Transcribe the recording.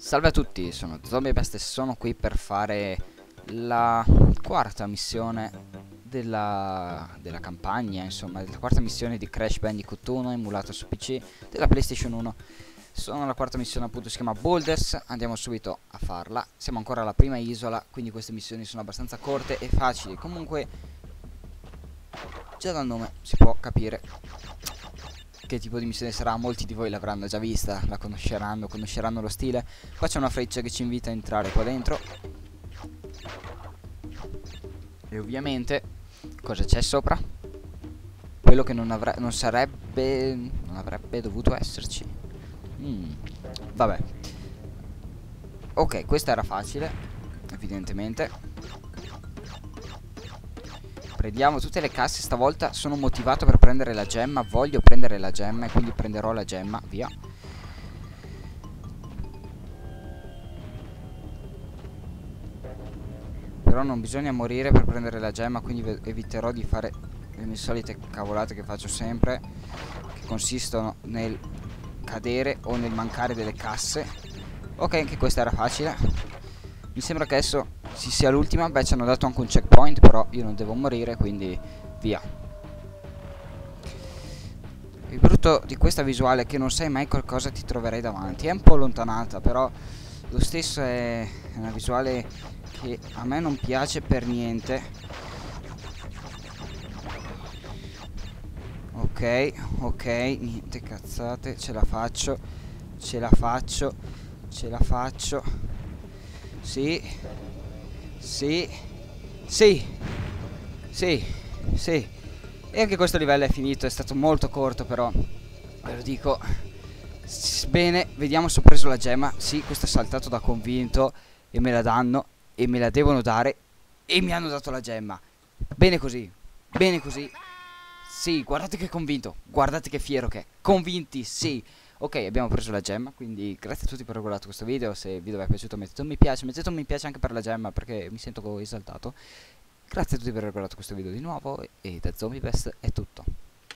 Salve a tutti, sono ZombieBest e sono qui per fare la quarta missione della campagna, insomma, la quarta missione di Crash Bandicoot 1 emulata su PC della PlayStation 1. Sono la quarta missione, appunto, si chiama Boulders. Andiamo subito a farla. Siamo ancora alla prima isola, quindi queste missioni sono abbastanza corte e facili. Comunque, già dal nome si può capire che tipo di missione sarà. Molti di voi l'avranno già vista, la conosceranno lo stile. Qua c'è una freccia che ci invita a entrare qua dentro. E ovviamente cosa c'è sopra? Quello che non avrebbe dovuto esserci. Vabbè. Ok, questa era facile, evidentemente. Prendiamo tutte le casse. Stavolta sono motivato per prendere la gemma. Voglio prendere la gemma e quindi prenderò la gemma. Via. Però non bisogna morire per prendere la gemma, quindi eviterò di fare le mie solite cavolate che faccio sempre, che consistono nel cadere o nel mancare delle casse. Ok, anche questa era facile. Mi sembra che adesso ci sia l'ultima. Beh, ci hanno dato anche un checkpoint, però io non devo morire, quindi via. Il brutto di questa visuale è che non sai mai cosa ti troverai davanti. È un po' allontanata, però lo stesso è una visuale che a me non piace per niente. Ok, ok, niente cazzate, ce la faccio. Ce la faccio. Ce la faccio. Sì. Sì. Sì. Sì. Sì. E anche questo livello è finito, è stato molto corto, però ve lo dico. Bene, vediamo se ho preso la gemma. Sì, questo è saltato da convinto e me la danno e me la devono dare e mi hanno dato la gemma. Bene così. Bene così. Sì, guardate che convinto. Guardate che fiero che è. Convinti, sì. Ok, abbiamo preso la gemma, quindi grazie a tutti per aver guardato questo video. Se il video vi è piaciuto mettete un mi piace. Mettete un mi piace anche per la gemma, perché mi sento esaltato. Grazie a tutti per aver guardato questo video di nuovo e da ZombieBest è tutto.